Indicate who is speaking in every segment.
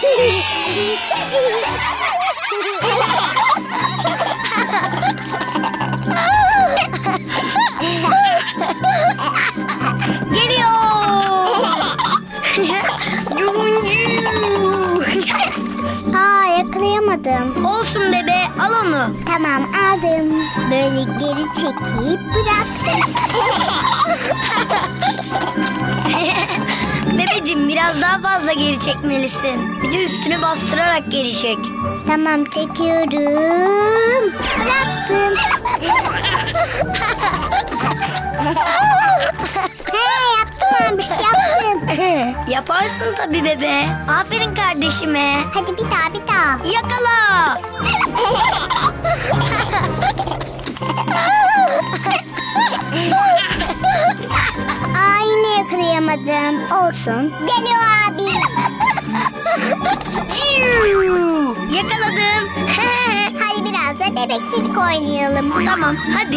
Speaker 1: Geliyor.
Speaker 2: Yakalayamadım.
Speaker 1: Olsun bebe, al onu.
Speaker 2: Tamam, aldım. Böyle geri çekip bıraktım.
Speaker 1: Bebeciğim, biraz daha fazla geri çekmelisin. Bir de üstünü bastırarak geri çek.
Speaker 2: Tamam, çekiyorum. Bıraktım. Yaptım abi, yaptım.
Speaker 1: Yaparsın tabii bebe. Aferin kardeşime.
Speaker 2: Hadi bir daha.
Speaker 1: Yakala.
Speaker 2: Yine yakalayamadım. Olsun. Geliyor abi.
Speaker 1: Yakaladım.
Speaker 2: Hadi biraz da bebekçilik oynayalım.
Speaker 1: Tamam, hadi.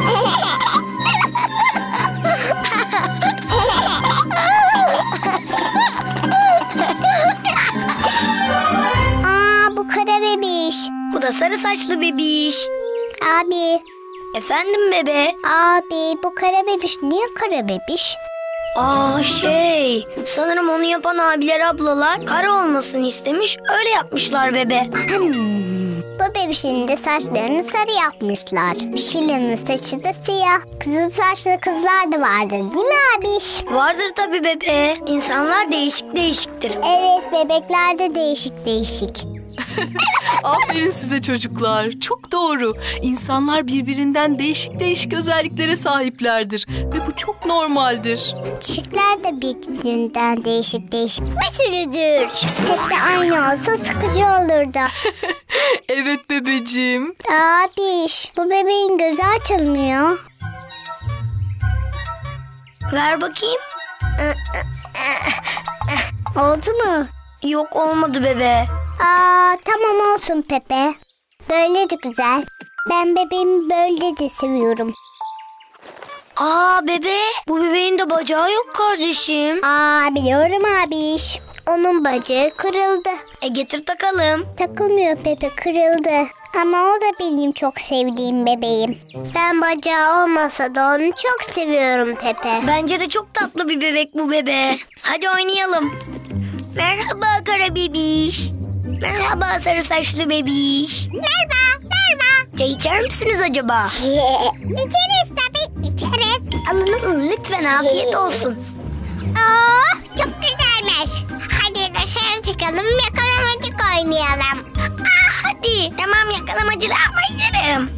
Speaker 2: Bu kara bebiş.
Speaker 1: Bu da sarı saçlı bebiş.
Speaker 2: Abi.
Speaker 1: Efendim bebe?
Speaker 2: Abi, bu kara bebiş niye kara bebiş?
Speaker 1: Sanırım onu yapan abiler ablalar kara olmasını istemiş, öyle yapmışlar bebe.
Speaker 2: Bu bebişin de saçlarını sarı yapmışlar. Şile'nin saçı da siyah. Kızıl saçlı kızlar da vardır değil mi abiş?
Speaker 1: Vardır tabii bebe. İnsanlar değişik değişiktir.
Speaker 2: Evet, bebekler de değişik.
Speaker 3: Aferin size çocuklar. Çok doğru. İnsanlar birbirinden değişik özelliklere sahiplerdir. Ve bu çok normaldir.
Speaker 2: Çiçekler de birbirinden değişik bir sürüdür. Hepsi aynı olsa sıkıcı olurdu.
Speaker 3: Evet bebeciğim.
Speaker 2: Abiş, bu bebeğin gözü açılmıyor.
Speaker 1: Ver bakayım.
Speaker 2: Oldu mu?
Speaker 1: Yok, olmadı bebe.
Speaker 2: Tamam olsun Pepe. Böyle de güzel. Ben bebeğimi böyle de seviyorum.
Speaker 1: Bebe, bu bebeğin de bacağı yok kardeşim.
Speaker 2: Biliyorum abiş. Onun bacağı kırıldı.
Speaker 1: Getir takalım.
Speaker 2: Takılmıyor Pepe, kırıldı. Ama o da benim çok sevdiğim bebeğim. Ben bacağı olmasa da onu çok seviyorum Pepe.
Speaker 1: Bence de çok tatlı bir bebek bu bebe. Hadi oynayalım. Merhaba kara bebiş. Merhaba sarı saçlı bebiş.
Speaker 2: Merhaba.
Speaker 1: Çay içer misiniz acaba?
Speaker 2: İçeriz tabii, içeriz.
Speaker 1: Alın lütfen, afiyet olsun.
Speaker 2: Çok güzelmiş. Hadi dışarı çıkalım, yakalamacık oynayalım.
Speaker 1: Hadi. Tamam, yakalamacılığa başlarım.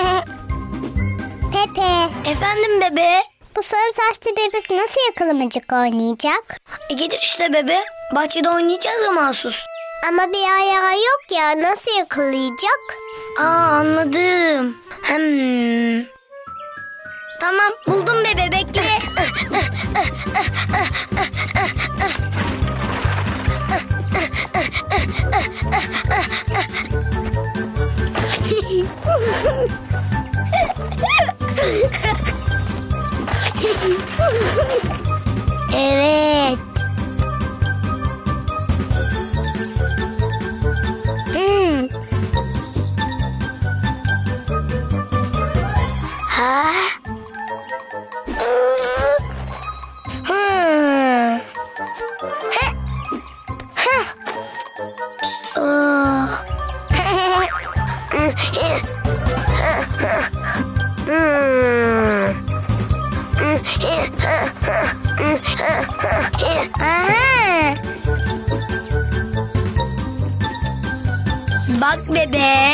Speaker 2: Pepe,
Speaker 1: Efendim bebe?
Speaker 2: bu sarı saçlı bebek nasıl yakalamacık oynayacak?
Speaker 1: Getir işte bebe. Bahçede oynayacağız ya mahsus.
Speaker 2: Ama bir ayağı yok ya, nasıl yakalayacak?
Speaker 1: Anladım. Tamam, buldum bebe, bekle. Evet. Bak bebe.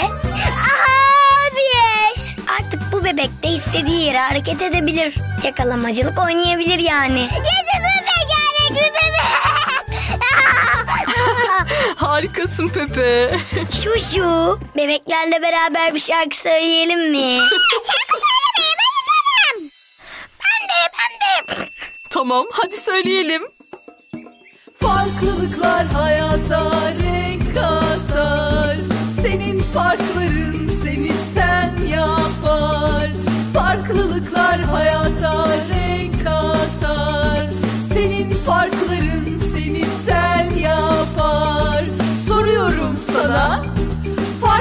Speaker 1: Artık bu bebek de istediği yere hareket edebilir. Yakalamacılık oynayabilir yani.
Speaker 2: Yaşasın tekerlekli bebek.
Speaker 3: Harikasın Pepe.
Speaker 1: Şu bebeklerle beraber bir şarkı söyleyelim mi?
Speaker 2: Şarkı söylemeye bayılırım.
Speaker 1: Ben de.
Speaker 3: Tamam, hadi söyleyelim. Farklılıklar hayata renk katar. Senin farkların seni sen yapar. Farklılıklar hayata renk katar. Senin farkların seni sen yapar.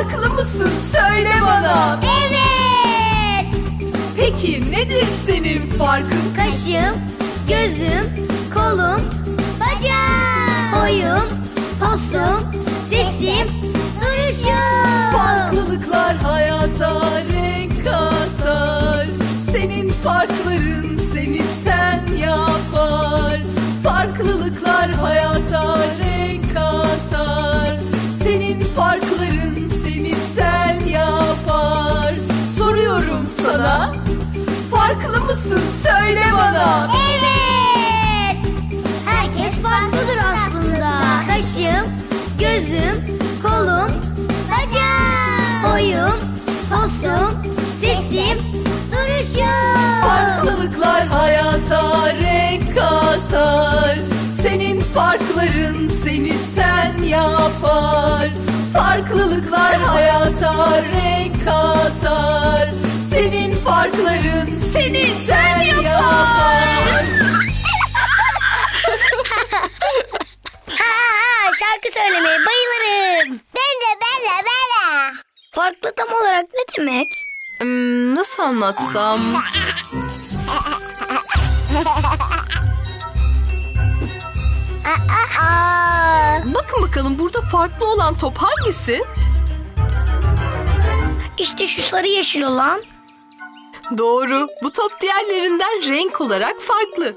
Speaker 3: Farklı mısın? Söyle bana.
Speaker 1: Evet.
Speaker 3: Peki nedir senin farkın?
Speaker 1: Kaşım, gözüm, kolum, bacağım, boyum, postum, sesim, duruşum.
Speaker 3: Farklılıklar hayata renk katar. Senin farkların seni sen yapar. Farklılıklar hayata renk katar. Senin farkların seni sen yapar. Soruyorum sana, farklı mısın? Söyle bana.
Speaker 1: Evet. Herkes farklıdır aslında. Kaşım, gözüm, kolum, bacağım, boyum, postum, sesim, duruşum.
Speaker 3: Farklılıklar hayata renk katar. Senin farkların seni sen yapar. Farklılıklar hayata renk katar. Senin farkların seni sen yapar.
Speaker 1: Şarkı söylemeye bayılırım.
Speaker 2: Ben de.
Speaker 1: Farklı tam olarak ne demek?
Speaker 3: Nasıl anlatsam? Bakın bakalım burada farklı olan top hangisi?
Speaker 1: İşte şu sarı yeşil olan.
Speaker 3: Doğru. Bu top diğerlerinden renk olarak farklı.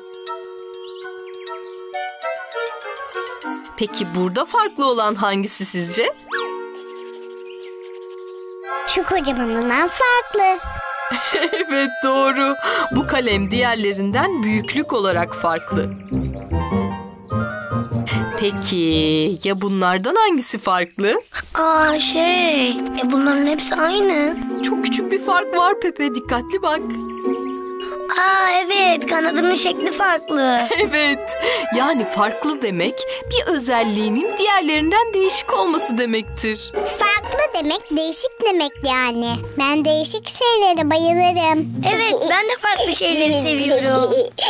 Speaker 3: Peki burada farklı olan hangisi sizce?
Speaker 2: Şu kocamanından farklı.
Speaker 3: Evet doğru. Bu kalem diğerlerinden büyüklük olarak farklı. Peki ya bunlardan hangisi farklı?
Speaker 1: Bunların hepsi aynı.
Speaker 3: Çok küçük bir fark var Pepe. Dikkatli bak.
Speaker 1: Evet, kanadının şekli farklı.
Speaker 3: Evet. Yani farklı demek bir özelliğinin diğerlerinden değişik olması demektir.
Speaker 2: Farklı demek değişik demek yani. Ben değişik şeylere bayılırım.
Speaker 1: Evet, ben de farklı şeyleri seviyorum.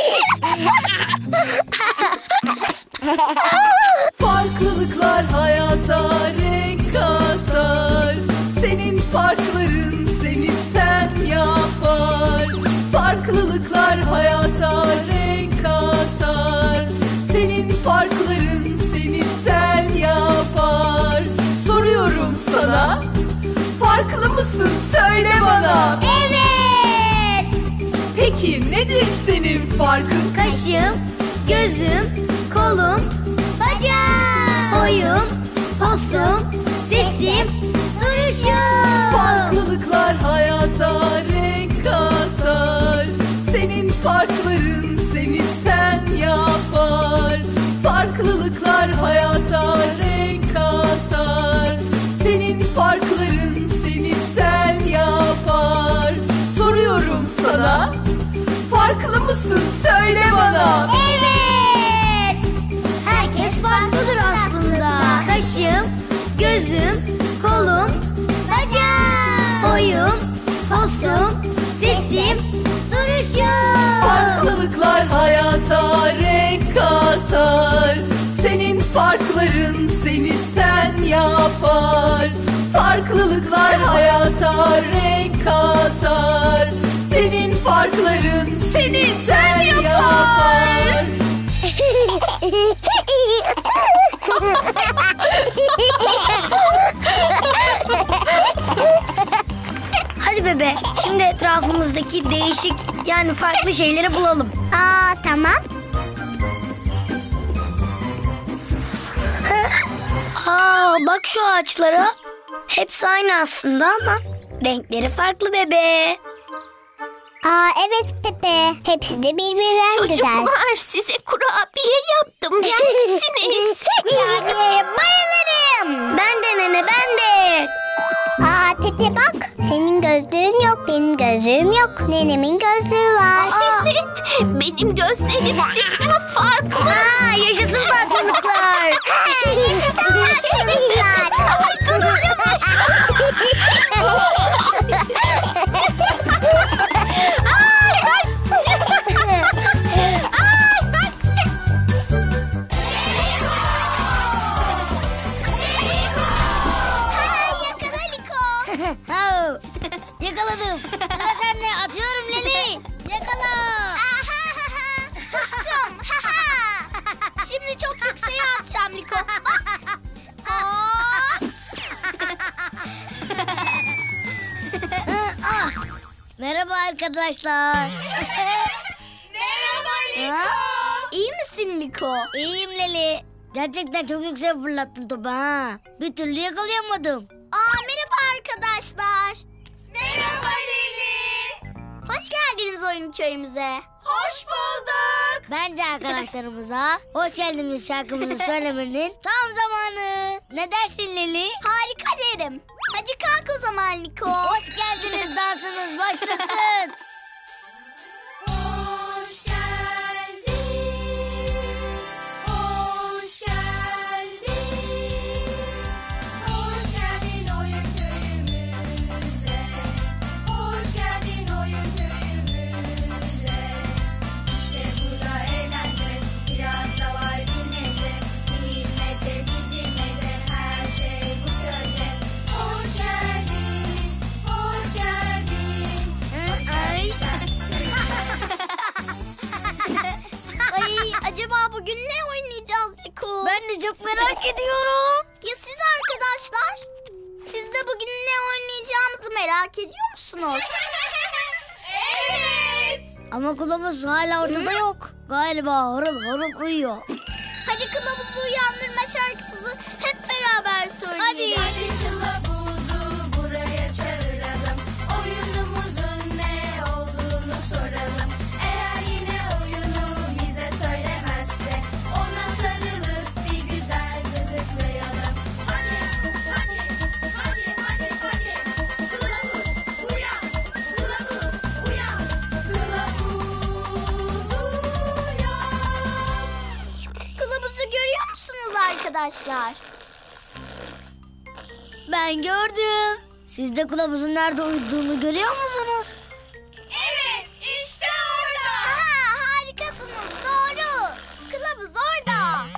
Speaker 3: Farklılıklar hayata renk katar. Senin farkların seni sen yapar. Farklılıklar hayata renk katar. Senin farkların seni sen yapar. Soruyorum sana, farklı mısın? Söyle bana.
Speaker 1: Evet.
Speaker 3: Peki nedir senin farkın?
Speaker 1: Kaşım, gözüm, kolum, bacağım, boyum, postum, sesim, duruşum.
Speaker 3: Farklılıklar hayata renk katar. Senin farkların seni sen yapar. Farklılıklar hayata renk katar. Senin farkların seni sen yapar. Soruyorum sana, farklı mısın? Söyle bana.
Speaker 1: Evet. Herkes farklıdır aslında. Kaşım, gözüm, kolum, bacağım, boyum, postum, sesim, duruşum.
Speaker 3: Farklılıklar hayata renk katar. Senin farkların seni sen yapar. Farklılıklar hayata renk katar. Senin farkların seni sen yapar.
Speaker 1: Hadi bebe, şimdi etrafımızdaki değişik yani farklı şeyleri bulalım.
Speaker 2: Tamam.
Speaker 1: Bak şu ağaçlara. Hepsi aynı aslında ama renkleri farklı bebe.
Speaker 2: Evet Pepe. Hepsi de birbirinden güzel.
Speaker 4: Çocuklar size kurabiye yaptım. Yer misiniz?
Speaker 2: Kurabiyeye bayılırım.
Speaker 1: Ben de nene, ben de.
Speaker 2: Pepe bak. Senin gözlüğün yok, benim gözlüğüm yok. Nenemin gözlüğü var.
Speaker 4: Evet, benim gözlerim sizden farklı.
Speaker 1: Yaşasın farklılıklar.
Speaker 2: Yaşasın farklılıklar.
Speaker 4: Ay durun yavaş.
Speaker 2: Yakala Liko.
Speaker 1: Merhaba arkadaşlar.
Speaker 4: Merhaba
Speaker 1: Ha?
Speaker 2: İyi misin Liko?
Speaker 1: İyiyim Leli. Gerçekten çok yüksek fırlattın topu ha. Bir türlü yakalayamadım.
Speaker 2: Merhaba arkadaşlar.
Speaker 4: Merhaba Leli.
Speaker 2: Hoş geldiniz oyun köyümüze.
Speaker 4: Hoş bulduk.
Speaker 1: Bence arkadaşlarımıza hoş geldiniz şarkımızı söylemenin tam zamanı. Ne dersin Leli?
Speaker 2: Harika derim. Hadi kalk o zaman Liko.
Speaker 1: Hoş geldiniz, dansınız başlasın.
Speaker 4: Hoş geldin. Hoş geldin. Hoş geldin oyun köyümüze. Hoş geldin oyun köyümüze. İşte burada eğlence, biraz da var bilmece. Bilmece, bilmece, her şey bu köyde. Hoş geldin, hoş geldin.
Speaker 1: Ay.
Speaker 2: Ay, acaba bugün ne oynayacağız Liko?
Speaker 1: Ben de çok merak ediyorum.
Speaker 2: Ya siz arkadaşlar? Siz de bugün ne oynayacağımızı merak ediyor musunuz?
Speaker 4: Evet.
Speaker 1: Ama kılavuz hala ortada yok. Galiba horul horul uyuyor.
Speaker 2: Hadi kılavuzu uyandırma şarkımızı hep beraber söyleyelim.
Speaker 4: Hadi kılavuzu buraya çağıralım. Oyunumuzun ne olduğunu soralım. Eğer yine oyunu bize söylemezse ona sarılıp bir güzel gıdıklayalım. Hadi, hadi, hadi, hadi, hadi. Kılavuz uyan, kılavuz uyan, kılavuz uyan.
Speaker 2: Kılavuzu görüyor musunuz arkadaşlar?
Speaker 1: Ben gördüm. Siz de kılavuzun nerede uyuduğunu görüyor musunuz?
Speaker 4: Evet, işte orada.
Speaker 2: Harikasınız, doğru. Kılavuz orada.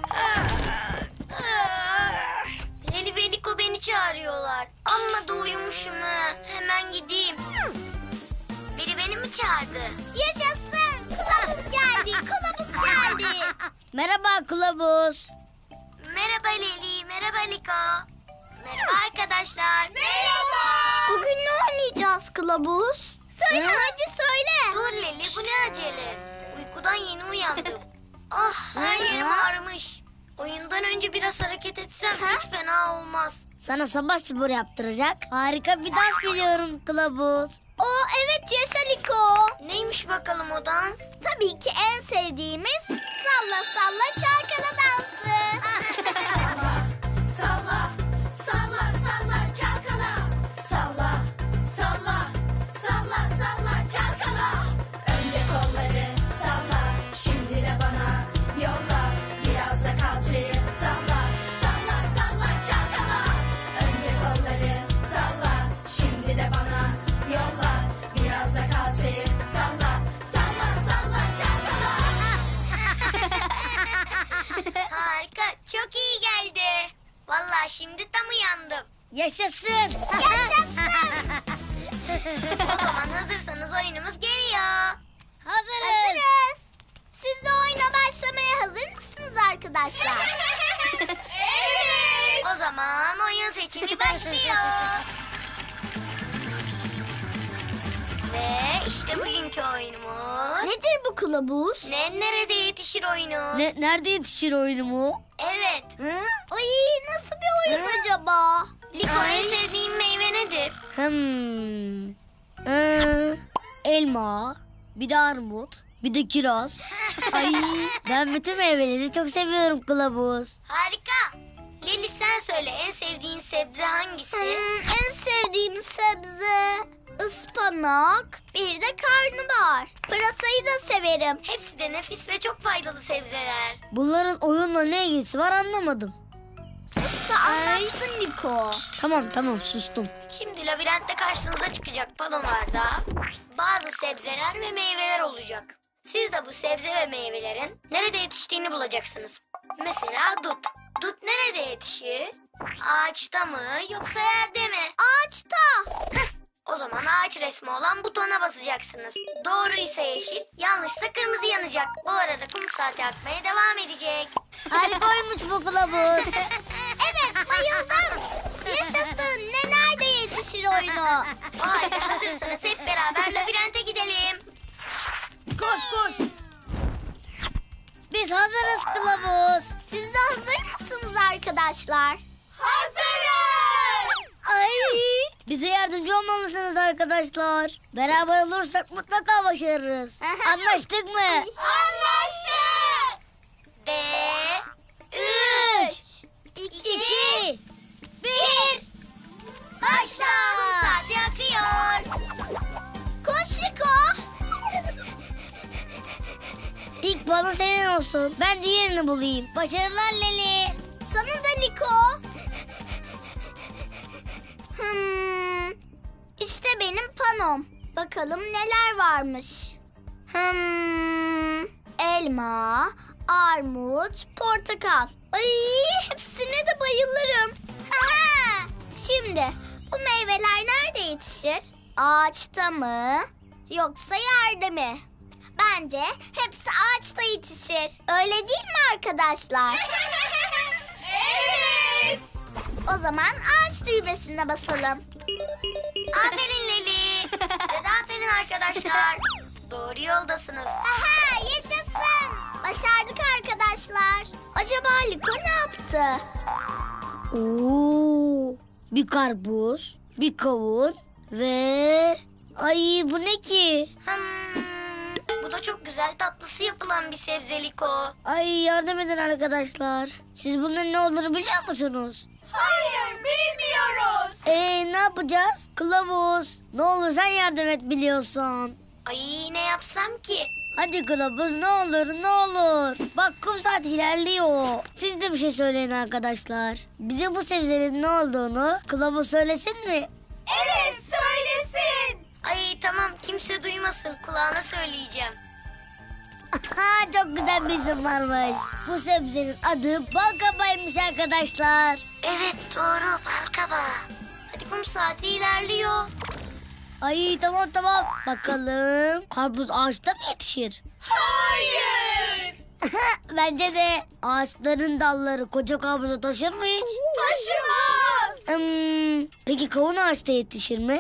Speaker 1: Leli ve Liko beni çağırıyorlar. Amma da uyumuşum ha. Hemen gideyim. Biri beni mi çağırdı?
Speaker 2: Yaşasın. Kılavuz geldi. Kılavuz geldi.
Speaker 1: Merhaba kılavuz. Merhaba Leli, merhaba Liko. Merhaba arkadaşlar.
Speaker 4: Merhaba.
Speaker 2: Bugün ne oynayacağız kılavuz? Söyle hadi söyle.
Speaker 1: Dur Leli, bu ne acele? Uykudan yeni uyandım. Ah, her yerim ağrımış. Oyundan önce biraz hareket etsem hiç fena olmaz. Sana sabah spor yaptıracak harika bir dans biliyorum kılavuz.
Speaker 2: Evet yaşa Liko.
Speaker 1: Neymiş bakalım o dans?
Speaker 2: Tabii ki en sevdiğimiz salla salla çalkala dansı.
Speaker 4: Salla, salla, salla, çalkala. Salla, salla, salla, salla, çalkala. Önce kolları salla, şimdi de bana yolla. Biraz da kalçayı salla, salla, salla, çalkala. Önce kolları salla, şimdi de bana yolla. Biraz da kalçayı salla, salla, salla, çalkala.
Speaker 1: Harika, çok iyi geldi. Vallahi şimdi tam uyandım. Yaşasın.
Speaker 2: Yaşasın.
Speaker 1: O zaman hazırsanız oyunumuz geliyor.
Speaker 2: Hazırız. Siz de oyuna başlamaya hazır mısınız arkadaşlar?
Speaker 4: Evet.
Speaker 1: O zaman oyun seçimi başlıyor. Ve işte bugünkü oyunumuz.
Speaker 2: Nedir bu kılavuz?
Speaker 1: Nerede yetişir oyunu?
Speaker 5: Nerede yetişir oyunu mu?
Speaker 1: Evet.
Speaker 2: Ay nasıl bir oyun acaba?
Speaker 1: Liko en sevdiğin meyve nedir?
Speaker 5: Elma, bir de armut, bir de kiraz. Ay, ben bütün meyveleri çok seviyorum kılavuz.
Speaker 1: Harika. Leli sen söyle en sevdiğin sebze hangisi?
Speaker 2: En sevdiğim sebze ıspanak, bir de karnabahar. Pırasayı da severim.
Speaker 1: Hepsi de nefis ve çok faydalı sebzeler.
Speaker 5: Bunların oyunla ne ilgisi var anlamadım.
Speaker 2: Sus da anlatsın Liko.
Speaker 5: Tamam sustum.
Speaker 1: Şimdi labirentte karşınıza çıkacak panolarda bazı sebzeler ve meyveler olacak. Siz de bu sebze ve meyvelerin nerede yetiştiğini bulacaksınız. Mesela dut. Dut nerede yetişir? Ağaçta mı yoksa yerde mi?
Speaker 2: Ağaçta.
Speaker 1: O zaman ağaç resmi olan butona basacaksınız. Doğruysa yeşil, yanlışsa kırmızı yanacak. Bu arada kum saati akmaya devam edecek.
Speaker 5: Harikaymış bu kılavuz.
Speaker 2: Evet bayıldım. Yaşasın. Ne nerede yetişir? tebeşir oyunu.
Speaker 1: O halde hazırsanız hep beraber labirente gidelim.
Speaker 5: Koş koş. Biz hazırız kılavuz.
Speaker 2: Siz de hazır mısınız arkadaşlar?
Speaker 4: Hazırız.
Speaker 5: Ay. Bize yardımcı olmalısınız arkadaşlar. Beraber olursak mutlaka başarırız. Anlaştık mı?
Speaker 4: Anlaştık.
Speaker 1: Ve
Speaker 5: 3, 2, 1. Başla.
Speaker 1: saati akıyor.
Speaker 2: Koş Liko.
Speaker 5: İlk balon senin olsun. Ben diğerini bulayım. Başarılar Leli.
Speaker 2: Sana da Liko. İşte benim panom. Bakalım neler varmış. Elma, armut, portakal. Ay, hepsine de bayılırım. Aha! Şimdi bu meyveler nerede yetişir? Ağaçta mı? Yoksa yerde mi? Bence hepsi ağaçta yetişir. Öyle değil mi arkadaşlar?
Speaker 4: Evet.
Speaker 2: O zaman ağaç düğmesine basalım.
Speaker 1: Aferin Leli. Ve de aferin arkadaşlar. Doğru yoldasınız.
Speaker 2: Aha, yaşasın. Başardık arkadaşlar. Acaba Liko ne yaptı?
Speaker 5: Oo, bir karpuz, bir kavun ve... Ay bu ne ki?
Speaker 1: Bu da çok güzel tatlısı yapılan bir sebze Liko.
Speaker 5: Ay yardım edin arkadaşlar. Siz bunun ne olduğunu biliyor musunuz?
Speaker 4: Hayır, bilmiyoruz.
Speaker 5: Ne yapacağız? Kılavuz. Ne olur sen yardım et biliyorsun.
Speaker 1: Ay ne yapsam ki?
Speaker 5: Hadi kılavuz ne olur ne olur. Bak kum saati ilerliyor. Siz de bir şey söyleyin arkadaşlar. Bize bu sebzenin ne olduğunu kılavuz söylesin mi?
Speaker 4: Evet, söylesin.
Speaker 1: Ay tamam kimse duymasın kulağına söyleyeceğim.
Speaker 5: Ha, çok güzel bir isim varmış. Bu sebzenin adı balkabaymış arkadaşlar.
Speaker 1: Evet doğru balkabağı. Hadi kum saati ilerliyor.
Speaker 5: Ay tamam. Bakalım karpuz ağaçta mı yetişir?
Speaker 4: Hayır.
Speaker 5: Bence de ağaçların dalları koca karpuzu taşır mı hiç?
Speaker 4: Taşımaz.
Speaker 5: Peki kavun ağaçta yetişir mi?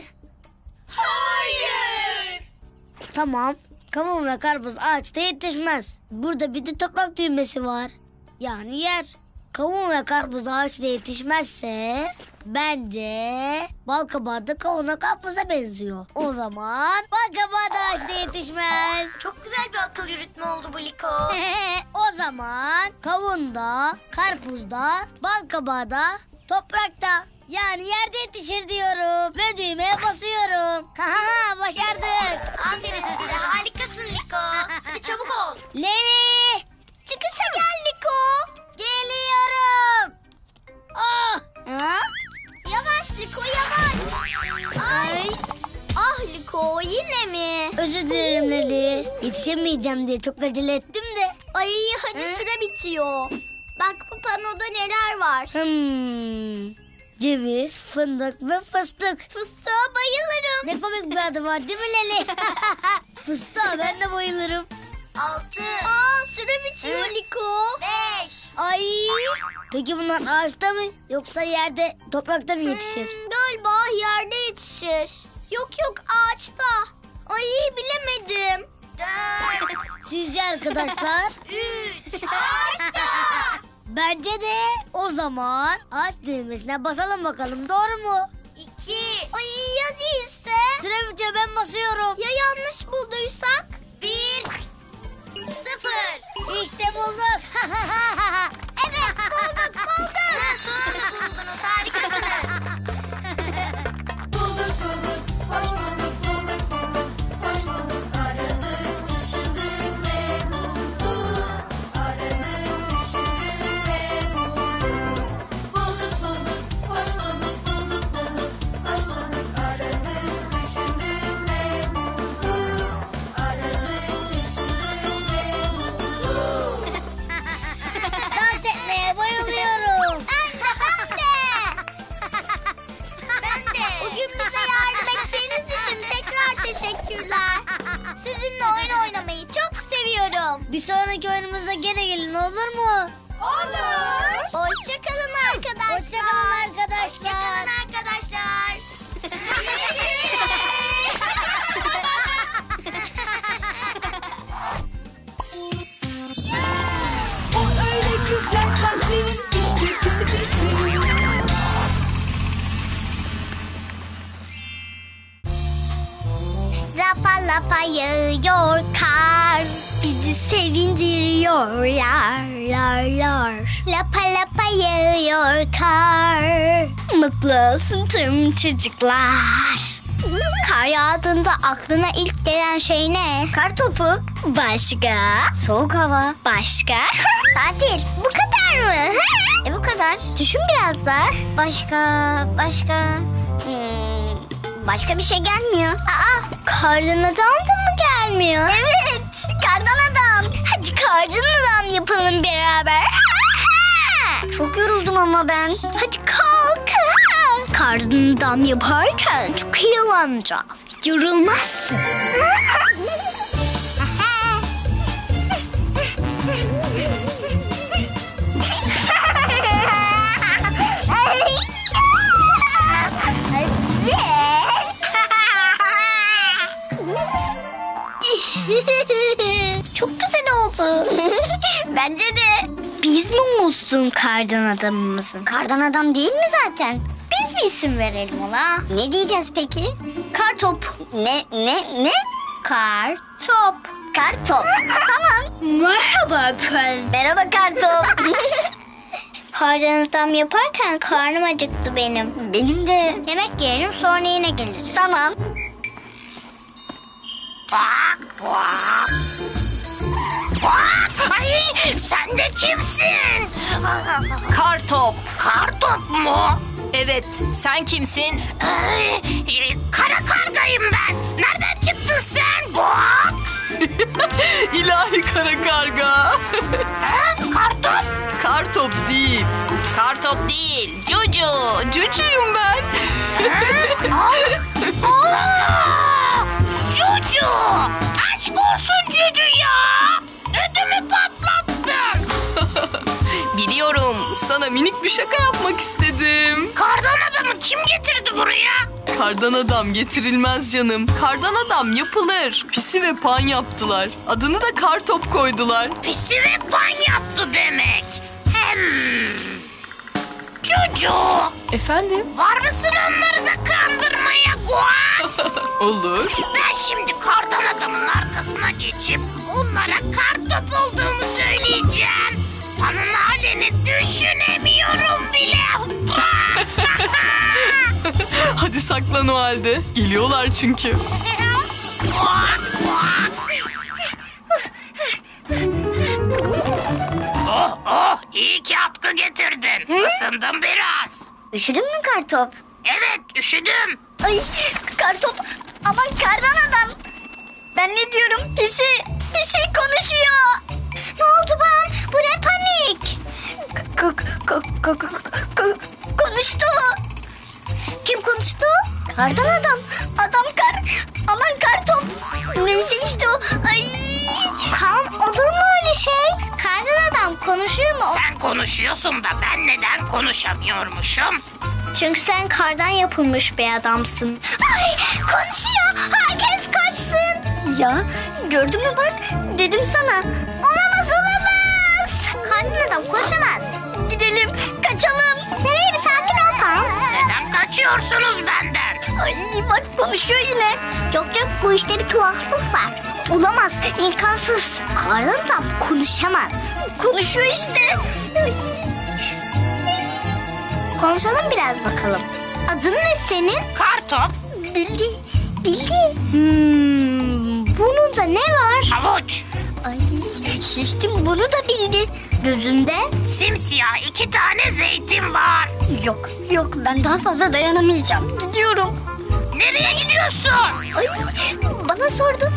Speaker 4: Hayır.
Speaker 5: Tamam. Kavun ve karpuz ağaçta yetişmez. Burada bir de toprak düğmesi var. Yani yer. Kavun ve karpuz ağaçta yetişmezse bence balkabağı da kavuna karpuza benziyor. O zaman balkabağı da ağaçta yetişmez.
Speaker 1: Çok güzel bir akıl yürütme oldu bu Liko.
Speaker 5: O zaman kavunda, karpuzda, balkabağı toprakta. Yani yerde yetişir diyorum. Ve düğmeye basıyorum. Başardık.
Speaker 1: Aferin size harikasın Liko. Hadi çabuk ol.
Speaker 5: Leli!
Speaker 2: Çıkışa gel Liko.
Speaker 5: Geliyorum. Ah!
Speaker 2: Ha? Yavaş Liko yavaş. Ay. Ah Liko yine mi?
Speaker 5: Özür dilerim Leli. Yetişemeyeceğim diye çok acele ettim de.
Speaker 2: Ay hadi süre bitiyor. Bak bu panoda neler var.
Speaker 5: Ceviz, fındık ve fıstık.
Speaker 2: Fıstığa bayılırım.
Speaker 5: Ne komik bir adı var değil mi Leli? Fıstığa ben de bayılırım.
Speaker 1: 6,
Speaker 2: Süre bitiyor Liko.
Speaker 1: 5.
Speaker 5: Ay! Peki bunlar ağaçta mı yoksa yerde toprakta mı yetişir?
Speaker 2: Galiba yerde yetişir. Yok ağaçta. Ay bilemedim.
Speaker 1: 4,
Speaker 5: Sizce arkadaşlar?
Speaker 1: 3.
Speaker 2: Ağaçta.
Speaker 5: Bence de o zaman ağaç düğmesine basalım bakalım, doğru mu?
Speaker 1: 2.
Speaker 2: Ay ya değilse?
Speaker 5: Süre bitiyor, ben basıyorum.
Speaker 2: Ya yanlış bulduysak?
Speaker 1: 1, 0.
Speaker 5: İşte bulduk.
Speaker 2: Evet bulduk.
Speaker 1: Sonunda buldunuz harikasınız.
Speaker 4: Bulduk, hoş bulduk, hoş bulduk. Aradık, düşündük ve bulduk. Aradık, düşündük ve bulduk. Bulduk, hoş bulduk, hoş bulduk. Aradık, düşündük ve bulduk. Aradık, düşündük ve bulduk.
Speaker 5: Dans etmeye bayılıyorum.
Speaker 2: Ben de. Bugün bize yardım ettiğiniz için tekrar teşekkürler. Sizinle oyun oynamayı çok seviyorum.
Speaker 5: Bir sonraki oyunumuzda gene gelin, olur mu?
Speaker 2: Olur. Hoşçakalın arkadaşlar.
Speaker 5: Hoşçakalın arkadaşlar.
Speaker 1: Hoşçakalın arkadaşlar.
Speaker 2: lapa yağıyor kar.
Speaker 5: Bizi sevindiriyor lar lar lar.
Speaker 2: Lapa lapa yağıyor kar.
Speaker 5: Mutlu olsun tüm çocuklar.
Speaker 2: Kar yağdığında aklına ilk gelen şey ne?
Speaker 5: Kar topu. Başka? Soğuk hava. Başka?
Speaker 2: Tatil. Bu kadar mı?
Speaker 5: Bu kadar.
Speaker 2: Düşün biraz daha.
Speaker 5: Başka bir şey gelmiyor.
Speaker 2: Kardan adam da mı gelmiyor?
Speaker 5: Evet. Kardan adam.
Speaker 2: Hadi kardan adam yapalım beraber.
Speaker 5: Çok yoruldum ama ben.
Speaker 2: Hadi kalk. Kardan adam yaparken çok eğleneceğiz. Yorulmazsın. Çok güzel oldu.
Speaker 5: Bence de.
Speaker 2: Biz mi olsun kardan adamımızın?
Speaker 5: Kardan adam değil mi zaten?
Speaker 2: Biz mi isim verelim ona?
Speaker 5: Ne diyeceğiz peki?
Speaker 2: Kar top.
Speaker 5: Ne?
Speaker 2: Kar top.
Speaker 5: Kar top. Tamam.
Speaker 2: Merhaba efendim.
Speaker 5: Merhaba kar top.
Speaker 2: Kardan adam yaparken karnım acıktı benim.
Speaker 5: Benim de.
Speaker 2: Yemek yiyelim sonra yine geliriz.
Speaker 5: Tamam.
Speaker 1: Ay, sen de kimsin?
Speaker 3: Kartop.
Speaker 1: Kartop mu?
Speaker 3: Evet, sen kimsin?
Speaker 1: Kara kargayım ben. Nereden çıktın sen? Guak.
Speaker 3: İlahi kara karga.
Speaker 1: Kartop.
Speaker 3: Kartop değil. Kartop değil. Cucu. Cucuyum ben.
Speaker 1: Cucu. Aşk olsun Cucu ya. Ödümü patlattın.
Speaker 3: Biliyorum. Sana minik bir şaka yapmak istedim.
Speaker 1: Kardan adamı kim getirdi buraya?
Speaker 3: Kardan adam getirilmez canım. Kardan adam yapılır. Pisi ve pan yaptılar. Adını da Kartop koydular.
Speaker 1: Pisi ve pan yaptı demek. Cucu.
Speaker 3: Efendim?
Speaker 1: Var mısın onları da kandırmaya Guak?
Speaker 3: Olur.
Speaker 1: Ben şimdi kardan adamın arkasına geçip onlara kartop olduğumu söyleyeceğim. Panın halini düşünemiyorum bile.
Speaker 3: Hadi saklan o halde. Geliyorlar çünkü.
Speaker 1: Guak, guak. Oh iyi ki atkı getirdin. Isındım biraz.
Speaker 5: Üşüdün mü kar top?
Speaker 1: Evet üşüdüm.
Speaker 5: Ay kar top. Aman kardan adam. Ben ne diyorum? Pisi konuşuyor.
Speaker 2: Ne oldu ben? Bu ne panik?
Speaker 5: Konuştu.
Speaker 2: Kim konuştu?
Speaker 5: Kardan adam. Aman kar top. Neyse işte o. Ay.
Speaker 2: Kan olur mu öyle şey? Kardan adam konuşur mu?
Speaker 1: Sen konuşuyorsun da ben neden konuşamıyormuşum?
Speaker 2: Çünkü sen kardan yapılmış bir adamsın. Ay konuşuyor. Herkes kaçsın.
Speaker 5: Ya gördün mü bak. Dedim sana.
Speaker 2: Olamaz. Kardan adam konuşamaz.
Speaker 5: Gidelim. Kaçalım.
Speaker 2: Nereye bir sakin ol Kan.
Speaker 1: Neden kaçıyorsunuz benden?
Speaker 5: Ay bak konuşuyor yine.
Speaker 2: Yok bu işte bir tuhaflık var. Olamaz. İmkansız. Kardan adam konuşamaz.
Speaker 5: Konuşuyor işte. Ay.
Speaker 2: Konuşalım biraz bakalım. Adın ne senin?
Speaker 1: Kartop,
Speaker 5: Bildi.
Speaker 2: Bunun da ne var?
Speaker 1: havuç,
Speaker 5: Ay şiştim bunu da bildi.
Speaker 2: Gözünde?
Speaker 1: simsiyah 2 tane zeytin var.
Speaker 5: Yok ben daha fazla dayanamayacağım. Gidiyorum.
Speaker 1: Nereye gidiyorsun?
Speaker 5: Ay bana sordu.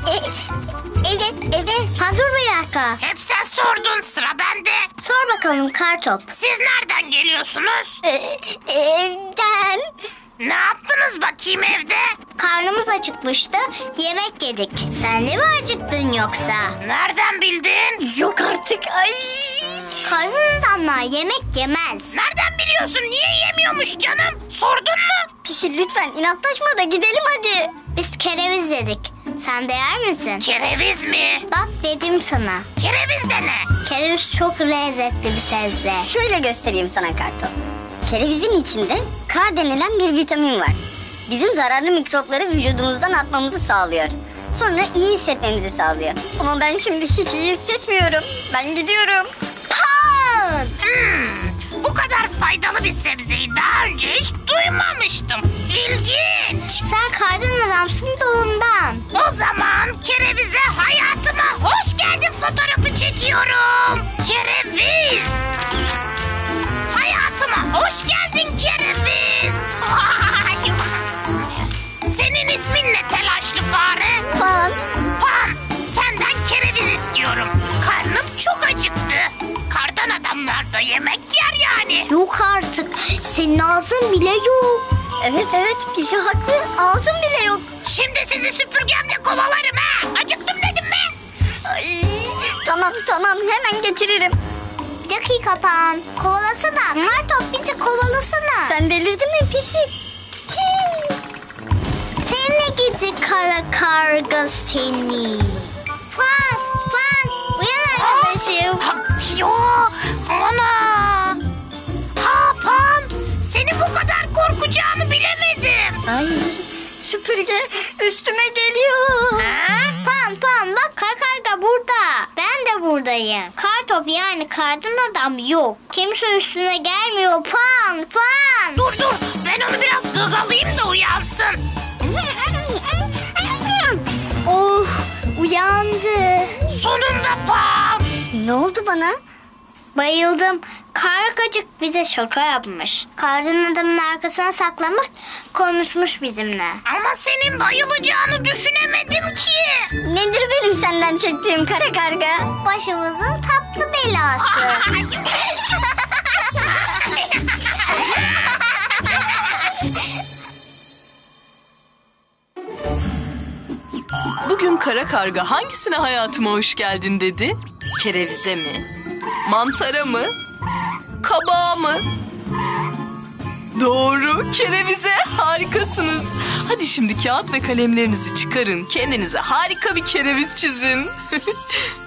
Speaker 5: Eve.
Speaker 2: Ha dur bir dakika.
Speaker 1: Hep sen sordun, sıra bende.
Speaker 2: Sor bakalım Kartop.
Speaker 1: Siz nereden geliyorsunuz?
Speaker 5: Evden.
Speaker 1: Ne yaptınız bakayım evde?
Speaker 2: Karnımız acıkmıştı. Yemek yedik. Sen de mi acıktın yoksa?
Speaker 1: Nereden bildin?
Speaker 5: Yok artık. Ay.
Speaker 2: Kardan adamlar yemek yemez.
Speaker 1: Nereden biliyorsun? Niye yemiyormuş canım? Sordun mu?
Speaker 5: Pisi lütfen inatlaşma da gidelim hadi.
Speaker 2: Biz kereviz yedik. Sen de yer misin?
Speaker 1: Kereviz mi?
Speaker 2: Bak dedim sana.
Speaker 1: Kereviz de ne?
Speaker 2: Kereviz çok lezzetli bir sebze.
Speaker 5: Şöyle göstereyim sana karton. Kerevizin içinde K denilen bir vitamin var. Bizim zararlı mikropları vücudumuzdan atmamızı sağlıyor.
Speaker 6: Sonra iyi hissetmemizi sağlıyor. Ama ben şimdi hiç iyi hissetmiyorum. Ben gidiyorum.
Speaker 2: Pan!
Speaker 7: Bu kadar faydalı bir sebzeyi daha önce hiç duymamıştım. İlginç.
Speaker 2: Sen kardan adamsın da ondan.
Speaker 7: O zaman kerevize hayatıma hoş geldin fotoğrafı çekiyorum. Kereviz. Hayatıma hoş geldin kereviz. Senin ismin ne telaşlı fare?
Speaker 6: Pan.
Speaker 7: Pan, senden kereviz istiyorum. Karnım çok acıktı. Kardan adamlar da yemek yer yani.
Speaker 2: Yok artık. Senin ağzın bile yok.
Speaker 6: Evet Pisi haklı. Ağzım bile yok.
Speaker 7: Şimdi sizi süpürgemle kovalarım ha. Acıktım dedim mi?
Speaker 6: Ay, tamam hemen getiririm.
Speaker 2: Bir dakika Pan. Kovalasana. Kartop bizi kovalasana.
Speaker 6: Sen delirdin mi Pisi?
Speaker 2: Seni gidi kara karga seni. Pan, uyan arkadaşım.
Speaker 7: Yo, ana. Pan, seni bu kadar korkacağını bilemedim.
Speaker 6: Ay, süpürge üstüme geliyor.
Speaker 7: Ha?
Speaker 2: Pan bak kara karga burada. Ben de buradayım. Kartop yani kardan adam yok. Kimse üstüne gelmiyor Pan.
Speaker 7: Dur, ben onu biraz gagalayayım da uyansın.
Speaker 2: Oh, uyandı.
Speaker 7: Sonunda Pan.
Speaker 6: Ne oldu bana?
Speaker 2: Bayıldım. Kargacık bize şaka yapmış. Kardan adamın arkasına saklamış, konuşmuş bizimle.
Speaker 7: Ama senin bayılacağını düşünemedim ki.
Speaker 6: Nedir benim senden çektiğim kara karga?
Speaker 2: Başımızın tatlı belası.
Speaker 3: Bugün kara karga hangisine hayatıma hoş geldin dedi? Kerevize mi? Mantara mı? Kabağa mı? Doğru, kerevize. Harikasınız. Hadi şimdi kağıt ve kalemlerinizi çıkarın. Kendinize harika bir kereviz çizin.